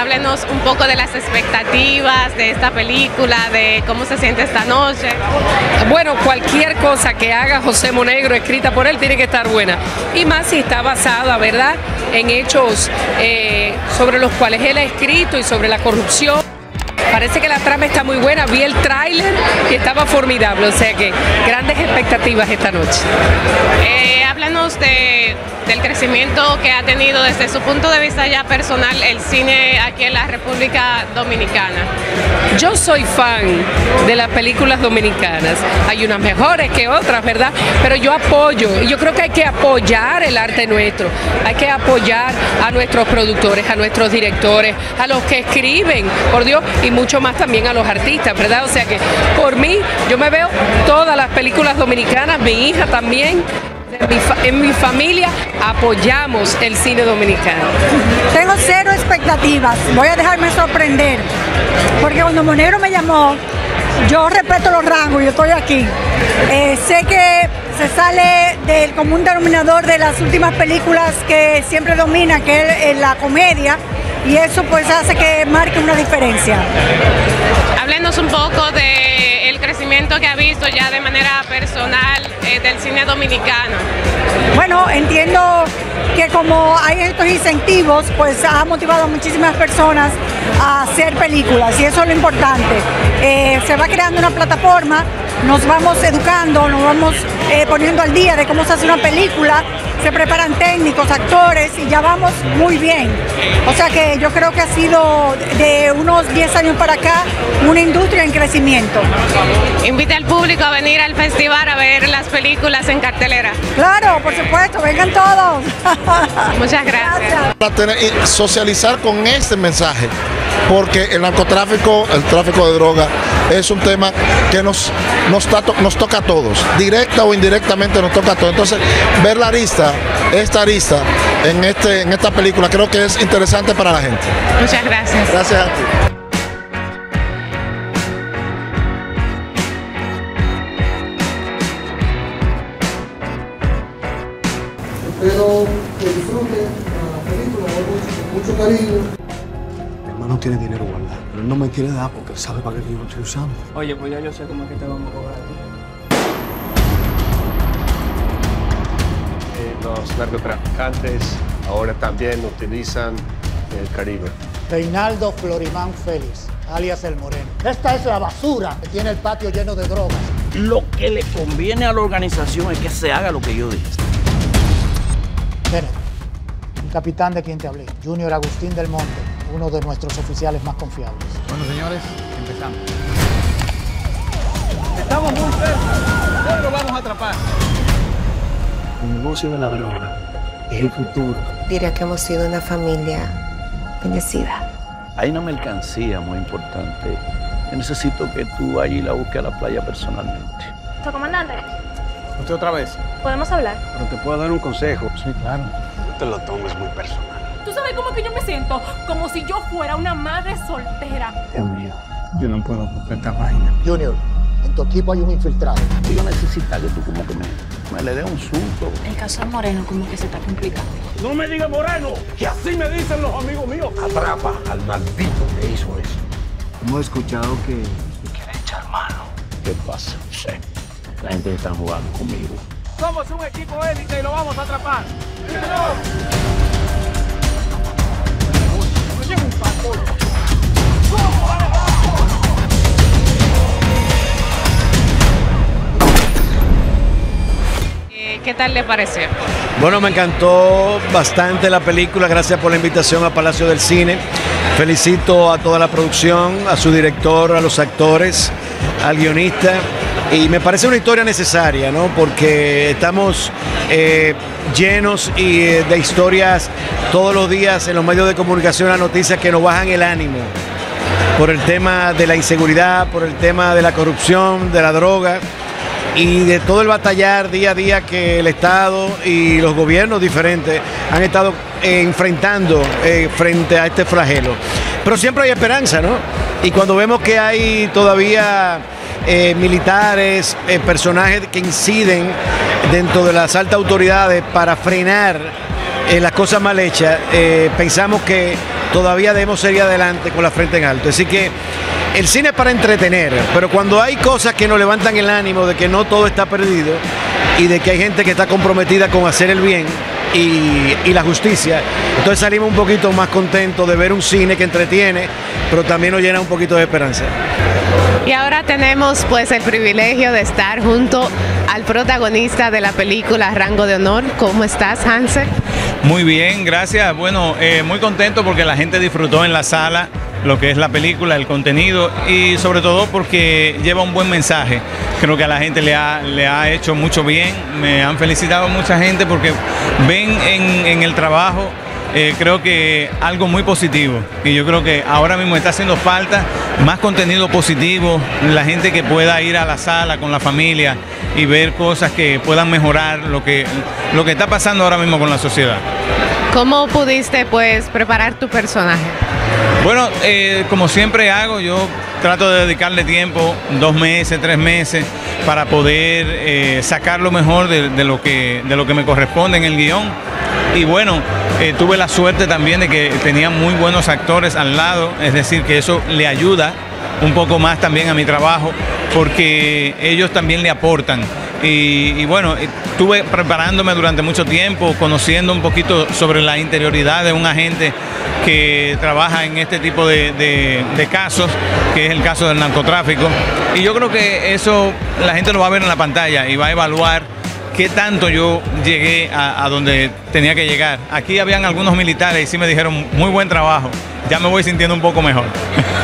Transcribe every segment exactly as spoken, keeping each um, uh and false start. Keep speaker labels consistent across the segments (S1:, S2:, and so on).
S1: háblenos un poco de las expectativas de esta película, de cómo se siente esta noche.
S2: Bueno, cualquier cosa que haga José Monegro, escrita por él, tiene que estar buena. Y más si está basada, ¿verdad?, en hechos eh, sobre los cuales él ha escrito y sobre la corrupción. Parece que la trama está muy buena, vi el tráiler y estaba formidable, o sea que grandes expectativas esta noche.
S1: Eh, háblanos de, del crecimiento que ha tenido desde su punto de vista ya personal el cine aquí en la República Dominicana.
S2: Yo soy fan de las películas dominicanas, hay unas mejores que otras, ¿verdad? Pero yo apoyo, y yo creo que hay que apoyar el arte nuestro, hay que apoyar a nuestros productores, a nuestros directores, a los que escriben, por Dios, y mucho más también a los artistas, ¿verdad? O sea que por mí, yo me veo todas las películas dominicanas, mi hija también, en mi, fa en mi familia apoyamos el cine dominicano.
S3: Tengo cero expectativas, voy a dejarme sorprender, porque cuando Monegro me llamó, yo respeto los rangos, yo estoy aquí. Eh, sé que se sale del común denominador de las últimas películas que siempre domina, que es la comedia, y eso pues hace que marque una diferencia.
S1: Háblenos un poco del crecimiento que ha visto ya de manera personal eh, del cine dominicano.
S3: Bueno, entiendo que como hay estos incentivos, pues ha motivado a muchísimas personas a hacer películas y eso es lo importante. Eh, se va creando una plataforma, nos vamos educando, nos vamos eh, poniendo al día de cómo se hace una película, se preparan técnicos, actores y ya vamos muy bien. O sea que yo creo que ha sido de unos diez años para acá una industria en crecimiento.
S1: Invita al público a venir al festival a ver las películas en cartelera.
S3: Claro, por supuesto, vengan todos.
S1: Muchas gracias.
S4: Para tener, y socializar con este mensaje, porque el narcotráfico, el tráfico de droga es un tema que nos, nos, tato, nos toca a todos, directa o indirectamente nos toca a todos. Entonces, ver la arista, esta arista en, este, en esta película creo que es interesante para la gente.
S1: Muchas gracias.
S4: Gracias a ti.
S5: Espero que disfruten la película con mucho cariño.
S6: Mi hermano tiene dinero guardado, pero él no me quiere dar porque él sabe para qué yo lo estoy usando.
S7: Oye, pues ya yo sé cómo es que te vamos a cobrar a ti.
S8: Eh, los narcotraficantes ahora también utilizan el Caribe.
S9: Reinaldo Florimán Félix, alias El Moreno. Esta es la basura que tiene el patio lleno de drogas.
S7: Lo que le conviene a la organización es que se haga lo que yo dije.
S9: Kenneth, el capitán de quien te hablé, Junior Agustín del Monte, uno de nuestros oficiales más confiables.
S10: Bueno, señores, empezamos.
S7: Estamos muy cerca. Hoy lo vamos a atrapar.
S6: El negocio de la droga es el futuro.
S11: Diría que hemos sido una familia bendecida.
S7: Hay una mercancía muy importante que necesito que tú vayas y la busques a la playa personalmente.
S12: ¿Nuestro comandante?
S10: ¿Usted otra vez?
S12: ¿Podemos hablar?
S10: Pero te puedo dar un consejo.
S6: Sí, claro.
S8: No te lo tomes muy personal.
S12: ¿Tú sabes cómo que yo me siento? Como si yo fuera una madre soltera.
S6: Dios mío, yo no puedo comprar esta vaina.
S9: Junior, en tu equipo hay un infiltrado.
S7: Yo necesito que tú como que me, me le dé un susto.
S12: El caso de Moreno como que se está complicando.
S8: No me digas Moreno, que así me dicen los amigos míos. Atrapa al maldito que hizo eso.
S6: Hemos escuchado que...
S7: Quiere echar mano. ¿Qué pasa? Sí. La gente está jugando conmigo.
S10: Somos un equipo élite y lo vamos a atrapar.
S1: ¿Qué tal le pareció?
S13: Bueno, me encantó bastante la película, gracias por la invitación a Palacio del Cine. Felicito a toda la producción, a su director, a los actores, al guionista. Y me parece una historia necesaria, ¿no? Porque estamos eh, llenos y, eh, de historias todos los días en los medios de comunicación, las noticias que nos bajan el ánimo por el tema de la inseguridad, por el tema de la corrupción, de la droga y de todo el batallar día a día que el Estado y los gobiernos diferentes han estado eh, enfrentando eh, frente a este flagelo. Pero siempre hay esperanza, ¿no? Y cuando vemos que hay todavía eh, militares, eh, personajes que inciden dentro de las altas autoridades para frenar eh, las cosas mal hechas, eh, pensamos que todavía debemos seguir adelante con la frente en alto. Así que el cine es para entretener, pero cuando hay cosas que nos levantan el ánimo de que no todo está perdido y de que hay gente que está comprometida con hacer el bien y, y la justicia, entonces salimos un poquito más contentos de ver un cine que entretiene, pero también nos llena un poquito de esperanza.
S1: Y ahora tenemos pues el privilegio de estar junto al protagonista de la película Rango de Honor. ¿Cómo estás, Hansel?
S14: Muy bien, gracias. Bueno, eh, muy contento porque la gente disfrutó en la sala lo que es la película, el contenido y sobre todo porque lleva un buen mensaje. Creo que a la gente le ha, le ha hecho mucho bien. Me han felicitado mucha gente porque ven en, en el trabajo Eh, creo que algo muy positivo, y yo creo que ahora mismo está haciendo falta más contenido positivo, la gente que pueda ir a la sala con la familia y ver cosas que puedan mejorar lo que, lo que está pasando ahora mismo con la sociedad.
S1: ¿Cómo pudiste pues preparar tu personaje?
S14: Bueno, eh, como siempre hago, yo trato de dedicarle tiempo, dos meses, tres meses, para poder eh, sacar lo mejor de, de, lo que, de lo que me corresponde en el guión. Y bueno, eh, tuve la suerte también de que tenía muy buenos actores al lado, es decir, que eso le ayuda un poco más también a mi trabajo, porque ellos también le aportan. Y, y bueno, estuve preparándome durante mucho tiempo, conociendo un poquito sobre la interioridad de un agente que trabaja en este tipo de, de, de casos, que es el caso del narcotráfico. Y yo creo que eso la gente lo va a ver en la pantalla y va a evaluar qué tanto yo llegué a, a donde tenía que llegar. Aquí habían algunos militares y sí me dijeron muy buen trabajo. Ya me voy sintiendo un poco mejor.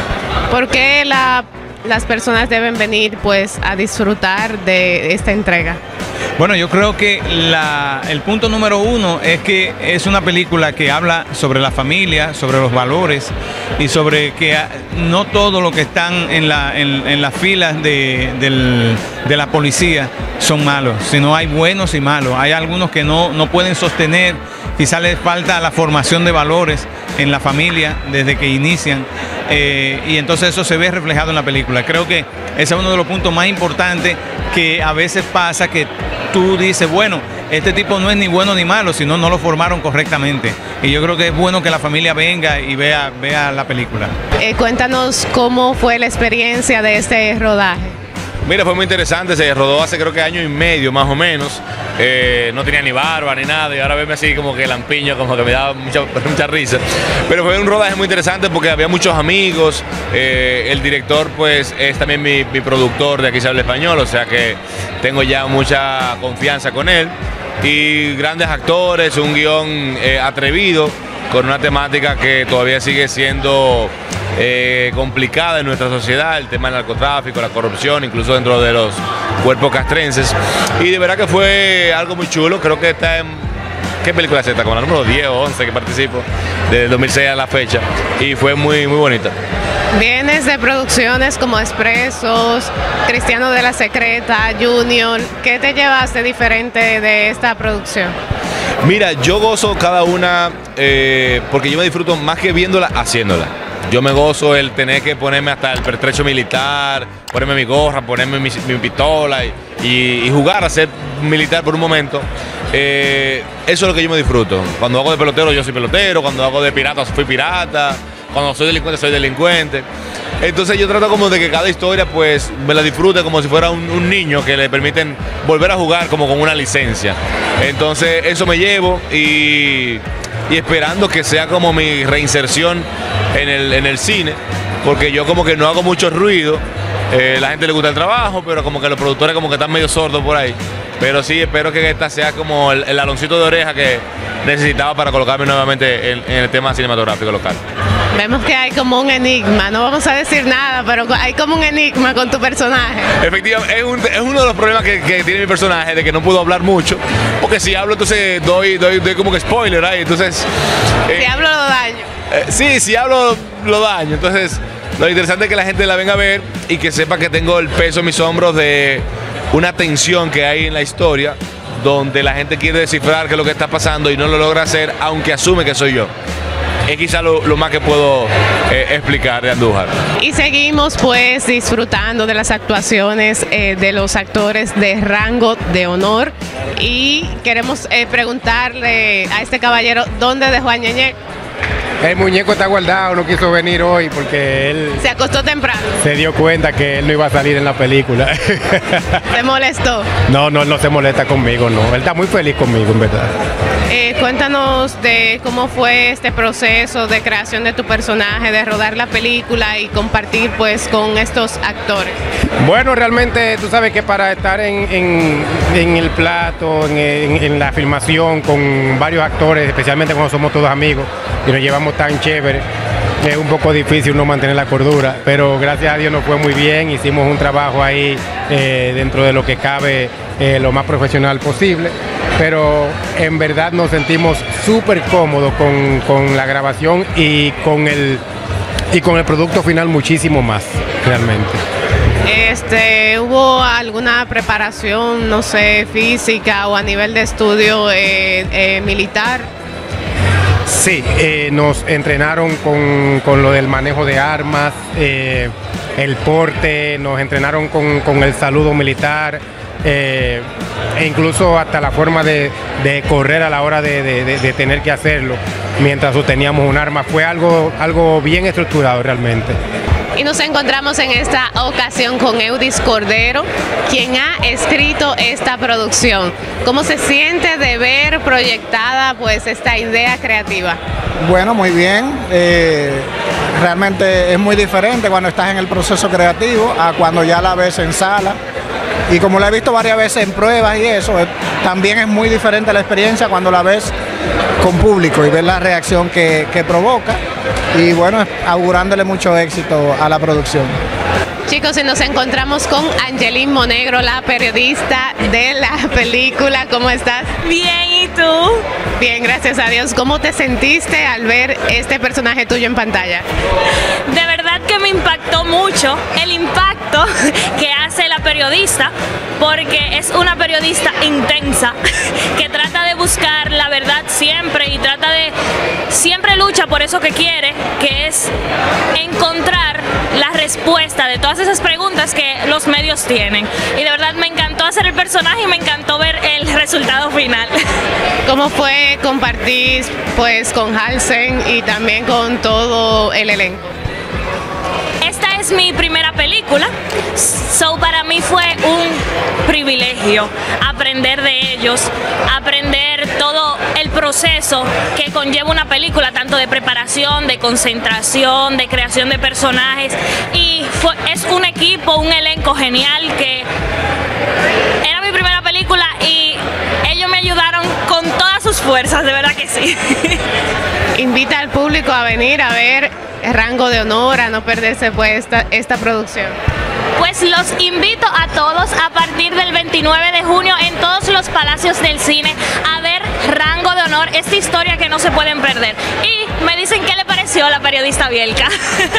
S1: ¿Por qué la, las personas deben venir pues a disfrutar de esta entrega?
S14: Bueno, yo creo que la, el punto número uno es que es una película que habla sobre la familia, sobre los valores y sobre que no todo lo que están en, la, en, en las filas de, del, de la policía son malos, sino hay buenos y malos. Hay algunos que no, no pueden sostener, quizá les falta la formación de valores en la familia desde que inician, eh, y entonces eso se ve reflejado en la película. Creo que ese es uno de los puntos más importantes, que a veces pasa que tú dices, bueno, este tipo no es ni bueno ni malo, sino no lo formaron correctamente. Y yo creo que es bueno que la familia venga y vea, vea la película.
S1: Eh, cuéntanos cómo fue la experiencia de este rodaje.
S15: Mira, fue muy interesante, se rodó hace creo que año y medio más o menos, eh, no tenía ni barba ni nada, y ahora verme así como que lampiño, como que me daba mucha, mucha risa, pero fue un rodaje muy interesante porque había muchos amigos, eh, el director pues es también mi, mi productor de Aquí se habla español, o sea que tengo ya mucha confianza con él, y grandes actores, un guión eh, atrevido, con una temática que todavía sigue siendo eh, complicada en nuestra sociedad, el tema del narcotráfico, la corrupción, incluso dentro de los cuerpos castrenses. Y de verdad que fue algo muy chulo, creo que está en... ¿Qué película es esta? Como la número diez o once que participo, desde dos mil seis a la fecha, y fue muy, muy bonita.
S1: Vienes de producciones como Expresos, Cristiano de la Secreta, Junior. ¿Qué te llevaste diferente de esta producción?
S15: Mira, yo gozo cada una eh, porque yo me disfruto más que viéndola, haciéndola. Yo me gozo el tener que ponerme hasta el pertrecho militar, ponerme mi gorra, ponerme mi, mi pistola y, y, y jugar a ser militar por un momento. Eh, eso es lo que yo me disfruto. Cuando hago de pelotero, yo soy pelotero. Cuando hago de pirata, fui pirata. Cuando soy delincuente, soy delincuente. Entonces yo trato como de que cada historia pues me la disfrute como si fuera un, un niño que le permiten volver a jugar como con una licencia. Entonces eso me llevo y, y esperando que sea como mi reinserción en el, en el cine, porque yo como que no hago mucho ruido, eh, la gente le gusta el trabajo, pero como que los productores como que están medio sordos por ahí. Pero sí, espero que esta sea como el, el aloncito de oreja que necesitaba para colocarme nuevamente en, en el tema cinematográfico local.
S1: Vemos que hay como un enigma, no vamos a decir nada, pero hay como un enigma con tu personaje.
S15: Efectivamente, es, un, es uno de los problemas que, que tiene mi personaje, de que no puedo hablar mucho, porque si hablo entonces doy, doy, doy como que spoiler, ¿eh? Entonces...
S1: Eh, si hablo lo daño.
S15: Eh, sí, si hablo lo daño, entonces lo interesante es que la gente la venga a ver y que sepa que tengo el peso en mis hombros de una tensión que hay en la historia, donde la gente quiere descifrar qué es lo que está pasando y no lo logra hacer, aunque asume que soy yo. Es quizá lo, lo más que puedo eh, explicar de Andújar.
S1: Y seguimos pues disfrutando de las actuaciones eh, de los actores de Rango de Honor. y queremos eh, preguntarle a este caballero dónde dejó a Ñeñe.
S16: El muñeco está guardado, no quiso venir hoy porque él
S1: Se acostó temprano.
S16: se dio cuenta que él no iba a salir en la película.
S1: ¿Se molestó?
S16: No, no, él no se molesta conmigo, no. Él está muy feliz conmigo, en verdad.
S1: Eh, cuéntanos de cómo fue este proceso de creación de tu personaje, de rodar la película y compartir pues con estos actores.
S16: Bueno, realmente tú sabes que para estar en, en- en el plato, en, en- en la filmación con varios actores, especialmente cuando somos todos amigos y nos llevamos tan chévere, es un poco difícil no mantener la cordura, pero gracias a Dios nos fue muy bien, hicimos un trabajo ahí eh, dentro de lo que cabe eh, lo más profesional posible, pero en verdad nos sentimos súper cómodos con, con la grabación y con el, y con el producto final muchísimo más, realmente.
S1: Este, ¿hubo alguna preparación, no sé, física o a nivel de estudio eh, eh, militar?
S16: Sí, eh, nos entrenaron con, con lo del manejo de armas, eh, el porte, nos entrenaron con, con el saludo militar, eh, e incluso hasta la forma de, de correr a la hora de, de- de- de tener que hacerlo mientras sosteníamos un arma. Fue algo, algo bien estructurado realmente.
S1: Y nos encontramos en esta ocasión con Eudis Cordero, quien ha escrito esta producción. ¿Cómo se siente de ver proyectada pues esta idea creativa?
S17: Bueno, muy bien. Eh, realmente es muy diferente cuando estás en el proceso creativo a cuando ya la ves en sala. Y como la he visto varias veces en pruebas y eso, eh, también es muy diferente la experiencia cuando la ves con público y ves la reacción que, que provoca. Y bueno, augurándole mucho éxito a la producción.
S1: Chicos, y nos encontramos con Angeline Monegro, la periodista de la película. ¿Cómo estás?
S18: Bien, ¿y tú?
S1: Bien, gracias a Dios. ¿Cómo te sentiste al ver este personaje tuyo en pantalla?
S18: De verdad que me impactó mucho el impacto que hace la periodista, porque es una periodista intensa que trata de buscar la verdad siempre y trata de, siempre lucha por eso que quiere, que es encontrar la respuesta de todas esas preguntas que los medios tienen. Y de verdad me encantó hacer el personaje y me encantó ver el resultado final.
S1: ¿Cómo fue compartir pues con Halsen y también con todo el elenco?
S18: Esta es mi primera película, so para mí fue un privilegio aprender de ellos, aprender todo el proceso que conlleva una película, tanto de preparación, de concentración, de creación de personajes, y fue, es un equipo, un elenco genial que era mi primera película y ellos me ayudaron con todas sus fuerzas, de verdad que sí.
S1: Invita al público a venir a ver Rango de Honor, a no perderse pues esta, esta producción.
S18: Pues los invito a todos a partir del veintinueve de junio en todos los palacios del cine a ver Rango de Honor, esta historia que no se pueden perder. Y me dicen qué le pareció la periodista Bielka.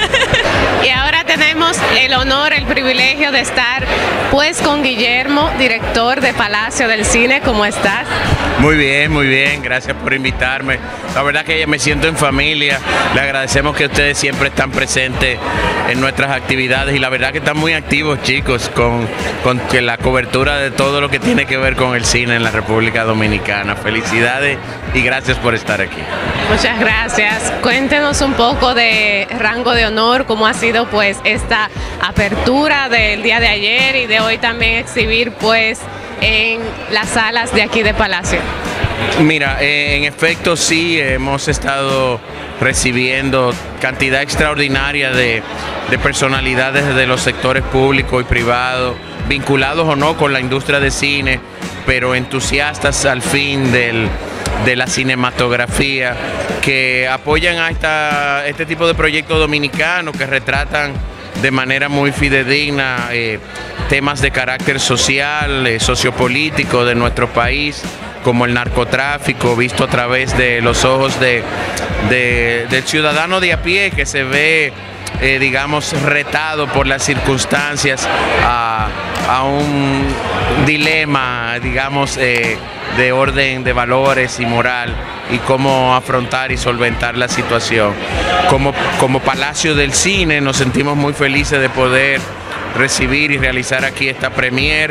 S1: Y ahora tenemos el honor, el privilegio de estar pues con Guillermo, director de Palacio del Cine. ¿Cómo estás?
S19: Muy bien, muy bien, gracias por invitarme. La verdad que me siento en familia, le agradecemos que ustedes siempre están presentes en nuestras actividades y la verdad que están muy activos, chicos, con, con que la cobertura de todo lo que tiene que ver con el cine en la República Dominicana. Felicidades y gracias por estar aquí.
S1: Muchas gracias. Cuéntenos un poco de Rango de Honor, cómo ha sido pues esta apertura del día de ayer y de hoy también exhibir pues en las salas de aquí de Palacio.
S19: Mira, eh, en efecto sí, hemos estado recibiendo cantidad extraordinaria de, de personalidades de los sectores público y privado, vinculados o no con la industria de cine, pero entusiastas al fin del, de la cinematografía, que apoyan a esta, este tipo de proyectos dominicanos que retratan de manera muy fidedigna eh, temas de carácter social, eh, sociopolítico de nuestro país, como el narcotráfico, visto a través de los ojos de, de, del ciudadano de a pie que se ve, eh, digamos, retado por las circunstancias a, a un dilema, digamos, eh, de orden de valores y moral y cómo afrontar y solventar la situación. Como, como Palacio del Cine nos sentimos muy felices de poder recibir y realizar aquí esta premier.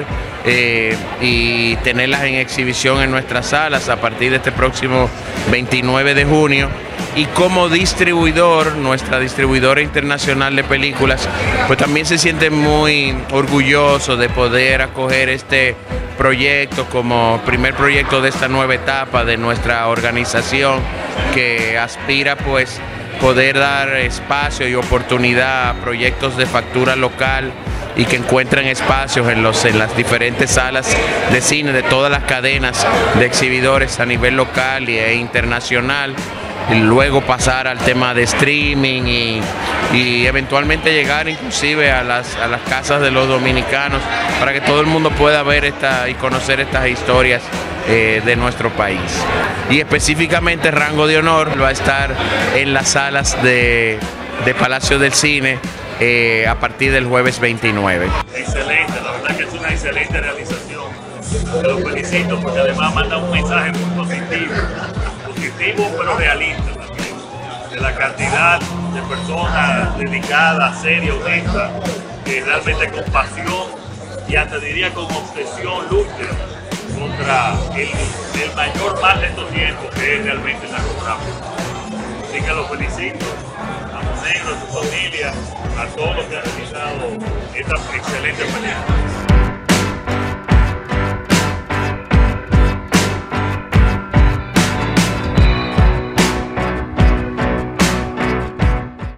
S19: eh, y tenerlas en exhibición en nuestras salas a partir de este próximo veintinueve de junio. Y como distribuidor, nuestra distribuidora internacional de películas, pues también se siente muy orgulloso de poder acoger este proyecto como primer proyecto de esta nueva etapa de nuestra organización, que aspira pues poder dar espacio y oportunidad a proyectos de factura local y que encuentren espacios en, los, en las diferentes salas de cine de todas las cadenas de exhibidores a nivel local e internacional. Y luego pasar al tema de streaming y, y eventualmente llegar inclusive a las, a las casas de los dominicanos para que todo el mundo pueda ver esta y conocer estas historias eh, de nuestro país. Y específicamente Rango de Honor va a estar en las salas de, de Palacio del Cine eh, a partir del jueves veintinueve.
S20: Excelente, la verdad que es una excelente realización. Los felicito porque además manda un mensaje muy positivo. Positivo pero realista también, de la cantidad de personas dedicadas, serias, honestas, que realmente con pasión y hasta diría con obsesión luchan contra el, el mayor mal de estos tiempos, que es realmente el narcotráfico. Así que los felicito a Monegro, a su familia, a todos los que han realizado esta excelente película.